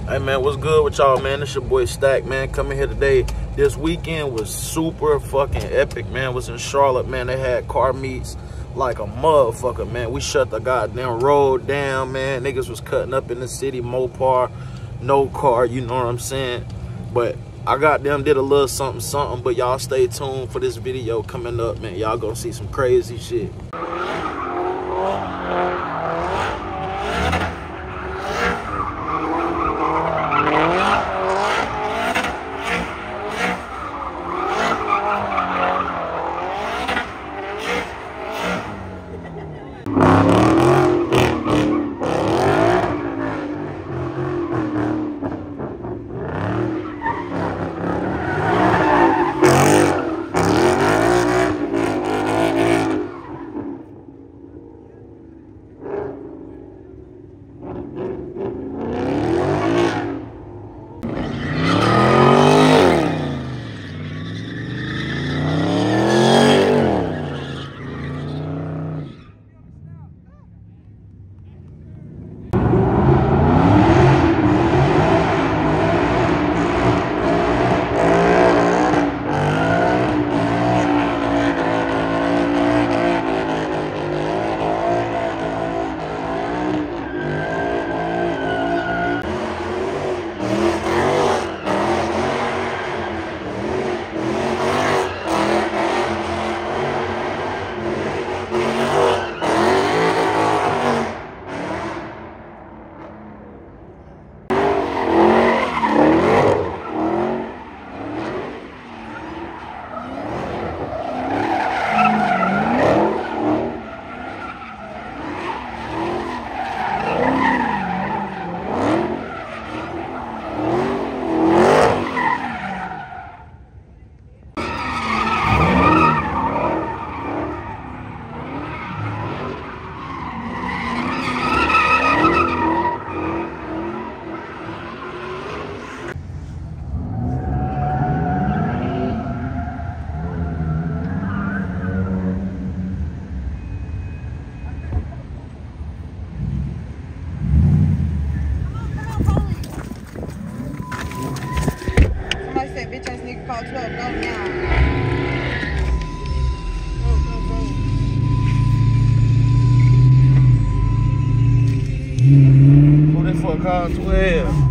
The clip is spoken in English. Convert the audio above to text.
Hey man, what's good with y'all, man? It's your boy Stack, man. Coming here today. This weekend was super fucking epic, man. Was in Charlotte, man. They had car meets like a motherfucker, man. We shut the goddamn road down, man. Niggas was cutting up in the city, Mopar, no car, you know what I'm saying? But I goddamn did a little something, but y'all stay tuned for this video coming up, man. Y'all gonna see some crazy shit. Bitch ass nigga called 12, go now. Go. Who that for call 12?